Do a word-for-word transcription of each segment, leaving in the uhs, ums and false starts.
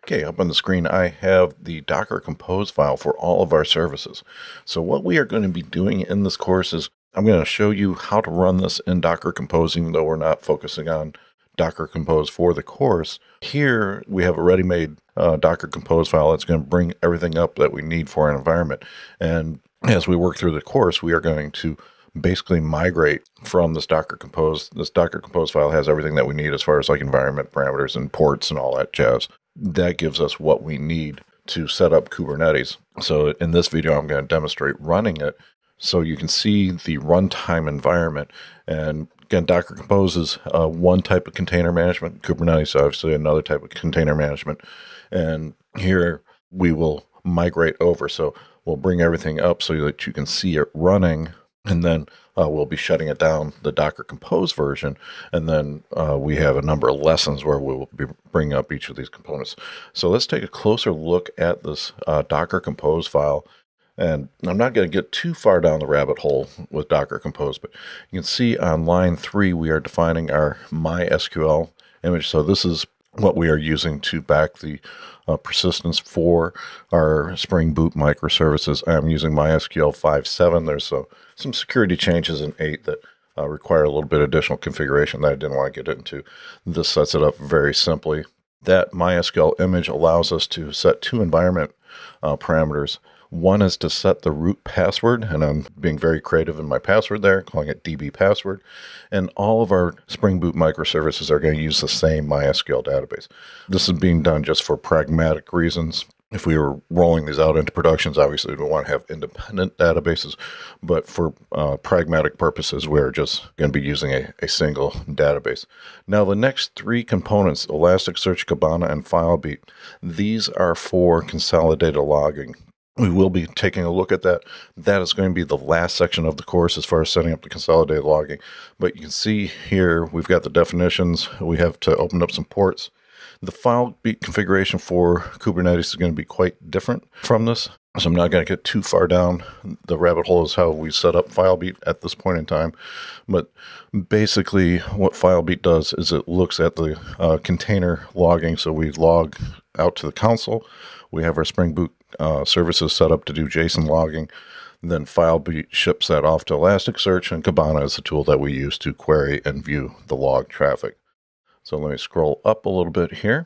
Okay, up on the screen, I have the Docker Compose file for all of our services. So what we are going to be doing in this course is I'm going to show you how to run this in Docker Compose, even though we're not focusing on Docker Compose for the course. Here, we have a ready-made uh, Docker Compose file that's going to bring everything up that we need for an environment. And as we work through the course, we are going to basically migrate from this Docker Compose. This Docker Compose file has everything that we need as far as like environment parameters and ports and all that jazz. That gives us what we need to set up Kubernetes. So in this video, I'm going to demonstrate running it so you can see the runtime environment. And again, Docker Compose is uh, one type of container management. Kubernetes is obviously another type of container management. And here we will migrate over. So we'll bring everything up so that you can see it running. And then uh, we'll be shutting it down, the Docker Compose version. And then uh, we have a number of lessons where we will be bringing up each of these components. So let's take a closer look at this uh, Docker Compose file. And I'm not going to get too far down the rabbit hole with Docker Compose, but you can see on line three, we are defining our MySQL image. So this is what we are using to back the uh, persistence for our Spring Boot microservices. I'm using MySQL five point seven. There's uh, some security changes in eight that uh, require a little bit of additional configuration that I didn't want to get into. This sets it up very simply. That MySQL image allows us to set two environment uh, parameters. One is to set the root password, and I'm being very creative in my password there, calling it D B password. And all of our Spring Boot microservices are going to use the same MySQL database. This is being done just for pragmatic reasons. If we were rolling these out into productions, obviously we want to have independent databases, but for uh, pragmatic purposes, we're just going to be using a, a single database. Now, the next three components, Elasticsearch, Kibana, and FileBeat, these are for consolidated logging. We will be taking a look at that. That is going to be the last section of the course as far as setting up the consolidated logging. But you can see here, we've got the definitions. We have to open up some ports. The FileBeat configuration for Kubernetes is going to be quite different from this. So I'm not going to get too far down the rabbit hole as how we set up FileBeat at this point in time. But basically what FileBeat does is it looks at the uh, container logging. So we log out to the console. We have our Spring Boot uh, services set up to do JSON logging. Then FileBeat ships that off to Elasticsearch, and Kibana is the tool that we use to query and view the log traffic. So let me scroll up a little bit here.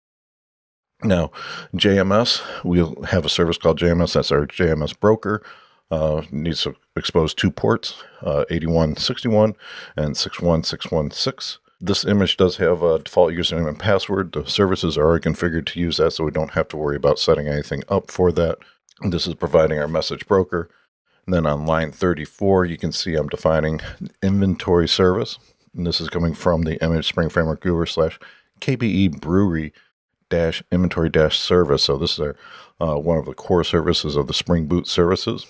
Now, J M S, we'll have a service called J M S. That's our J M S broker. Uh, needs to expose two ports, uh, eighty-one sixty-one and sixty-one six one six. This image does have a default username and password. The services are already configured to use that, so we don't have to worry about setting anything up for that. And this is providing our message broker. And then on line thirty-four, you can see I'm defining inventory service. And this is coming from the image Spring Framework Viewer slash K B E Brewery dash inventory dash service. So this is our, uh, one of the core services of the Spring Boot services.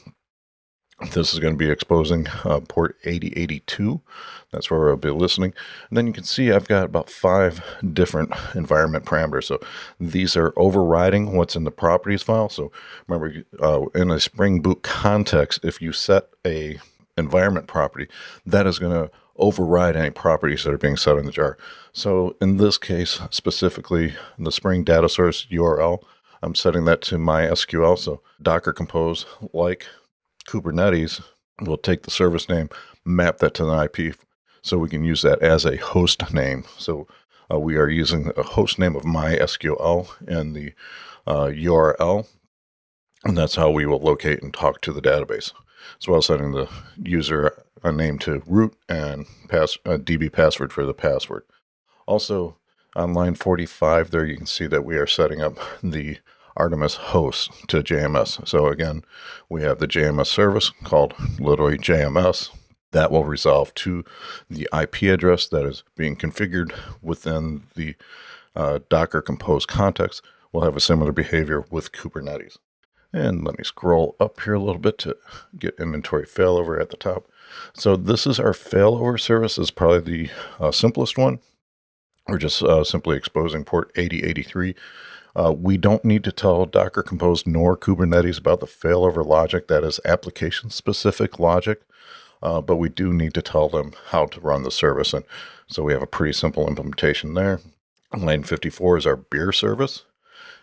This is going to be exposing uh, port eighty eighty-two. That's where I'll be listening. And then you can see I've got about five different environment parameters. So these are overriding what's in the properties file. So remember, uh, in a Spring Boot context, if you set a environment property, that is going to override any properties that are being set in the jar. So in this case, specifically the Spring data source U R L, I'm setting that to MySQL. So Docker Compose, like Kubernetes, will take the service name, map that to the I P, so we can use that as a host name. So uh, we are using a host name of MySQL in the uh, U R L, and that's how we will locate and talk to the database, as well as setting the user a name to root and pass, a D B password for the password. Also, on line forty-five there, you can see that we are setting up the Artemis host to J M S. So again, we have the J M S service called literally J M S. That will resolve to the I P address that is being configured within the uh, Docker Compose context. We'll have a similar behavior with Kubernetes. And let me scroll up here a little bit to get inventory failover at the top. So this is our failover service. This is probably the uh, simplest one. We're just uh, simply exposing port eighty eighty-three. Uh, we don't need to tell Docker Compose nor Kubernetes about the failover logic. That is application-specific logic, uh, but we do need to tell them how to run the service. And so we have a pretty simple implementation there. Lane fifty-four is our beer service.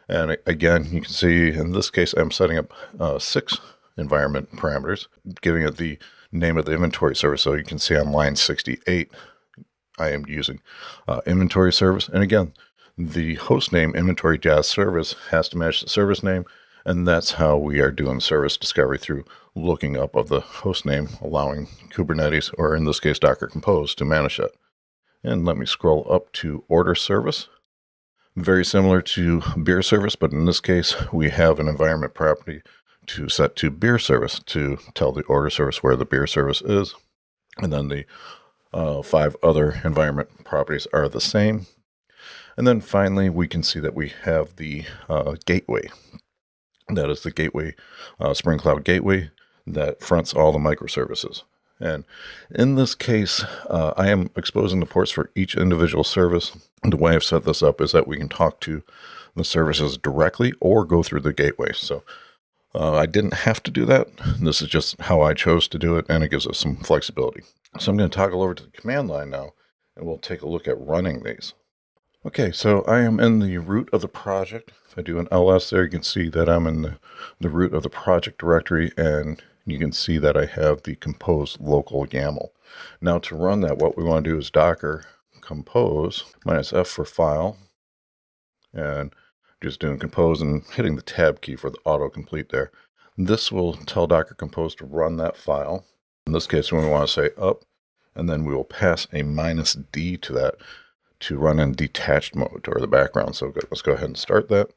And again, you can see in this case, I'm setting up uh, six environment parameters, giving it the name of the inventory service. So you can see on line sixty-eight, I am using uh, inventory service. And again, the host name inventory Jazz service has to match the service name. And that's how we are doing service discovery, through looking up of the host name, allowing Kubernetes, or in this case, Docker Compose, to manage that. And let me scroll up to order service. Very similar to beer service, but in this case, we have an environment property to set to beer service to tell the order service where the beer service is. And then the uh, five other environment properties are the same. And then finally, we can see that we have the uh, gateway. That is the gateway, uh, Spring Cloud Gateway, that fronts all the microservices. And in this case, uh, I am exposing the ports for each individual service. The way I've set this up is that we can talk to the services directly or go through the gateway. So uh, I didn't have to do that. This is just how I chose to do it, and it gives us some flexibility. So I'm going to toggle over to the command line now, and we'll take a look at running these. Okay, so I am in the root of the project. If I do an L S there, you can see that I'm in the, the root of the project directory, and you can see that I have the compose local YAML. Now to run that, what we want to do is Docker compose minus F for file, and just doing compose and hitting the tab key for the autocomplete there. This will tell Docker compose to run that file. In this case, when we want to say up, and then we will pass a minus D to that to run in detached mode, or the background. So let's go ahead and start that.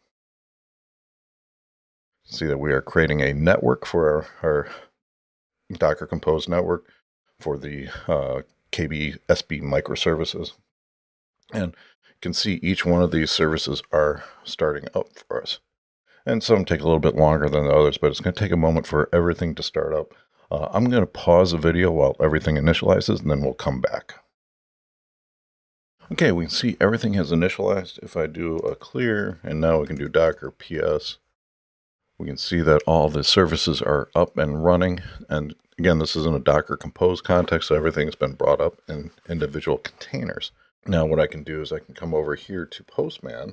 See that we are creating a network for our, our Docker Compose network for the uh, K B S B microservices. And you can see each one of these services are starting up for us. And some take a little bit longer than the others, but it's going to take a moment for everything to start up. Uh, I'm going to pause the video while everything initializes, and then we'll come back. Okay, we can see everything has initialized. If I do a clear, and now we can do Docker P S, we can see that all the services are up and running. And again, this is in a Docker Compose context, so everything's been brought up in individual containers. Now what I can do is I can come over here to Postman.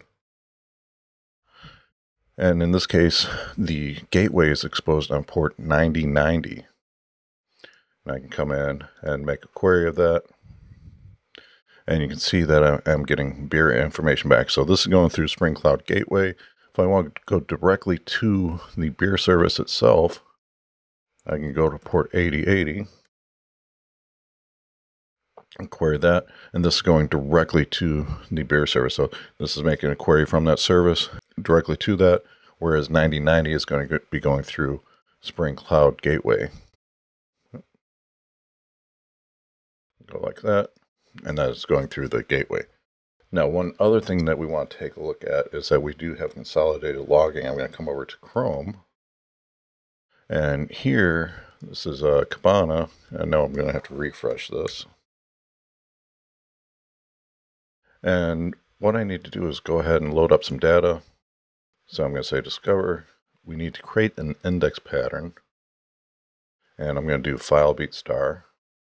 And in this case, the gateway is exposed on port ninety ninety. And I can come in and make a query of that. And you can see that I'm getting beer information back. So this is going through Spring Cloud Gateway. If I want to go directly to the beer service itself, I can go to port eighty eighty and query that. And this is going directly to the beer service. So this is making a query from that service directly to that, whereas ninety ninety is going to be going through Spring Cloud Gateway. Go like that. And that is going through the gateway. Now, one other thing that we want to take a look at is that we do have consolidated logging. I'm going to come over to Chrome. And here, this is uh, Kibana. And now I'm going to have to refresh this. And what I need to do is go ahead and load up some data. So I'm going to say discover. We need to create an index pattern. And I'm going to do filebeat star.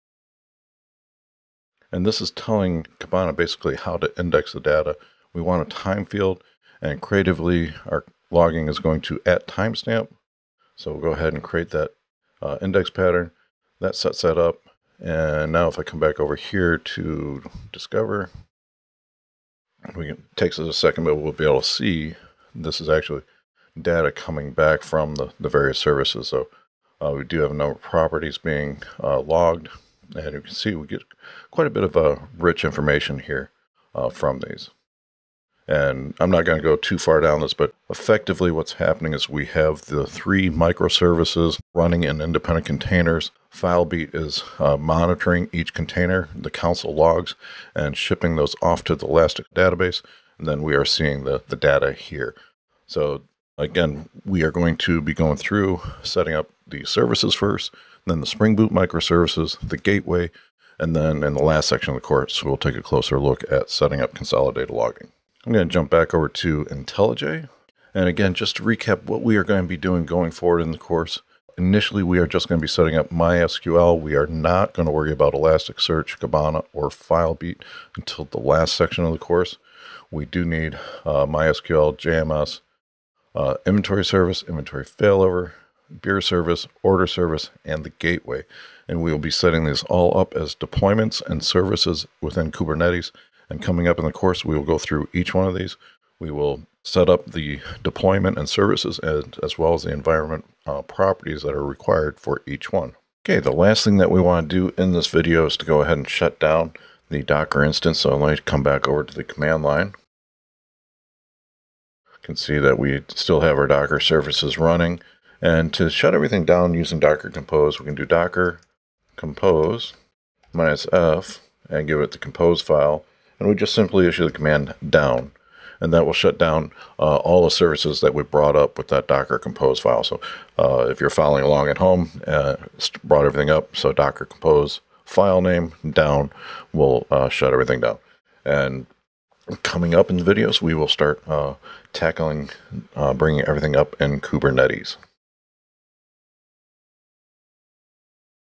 And this is telling Kibana basically how to index the data. We want a time field, and creatively our logging is going to at timestamp. So we'll go ahead and create that uh, index pattern. That sets that up. And now if I come back over here to discover, we can, it takes us a second, but we'll be able to see this is actually data coming back from the, the various services. So uh, we do have a number of properties being uh, logged. And you can see we get quite a bit of uh, rich information here uh, from these. And I'm not going to go too far down this, but effectively what's happening is we have the three microservices running in independent containers. Filebeat is uh, monitoring each container, the console logs, and shipping those off to the Elastic database. And then we are seeing the, the data here. So again, we are going to be going through setting up the services first, then the Spring Boot microservices, the gateway, and then in the last section of the course, we'll take a closer look at setting up consolidated logging. I'm going to jump back over to IntelliJ. And again, just to recap what we are going to be doing going forward in the course. Initially, we are just going to be setting up MySQL. We are not going to worry about Elasticsearch, Kibana, or Filebeat until the last section of the course. We do need uh, MySQL, J M S, uh, inventory service, inventory failover, beer service, order service, and the gateway. And we will be setting these all up as deployments and services within Kubernetes. And coming up in the course, we will go through each one of these. We will set up the deployment and services and, as well as the environment uh, properties that are required for each one. Okay, the last thing that we want to do in this video is to go ahead and shut down the Docker instance. So let me come back over to the command line. You can see that we still have our Docker services running. And to shut everything down using Docker Compose, we can do Docker Compose minus F and give it the compose file. And we just simply issue the command down. And that will shut down uh, all the services that we brought up with that Docker Compose file. So uh, if you're following along at home, uh, brought everything up. So Docker Compose file name down will uh, shut everything down. And coming up in the videos, we will start uh, tackling, uh, bringing everything up in Kubernetes.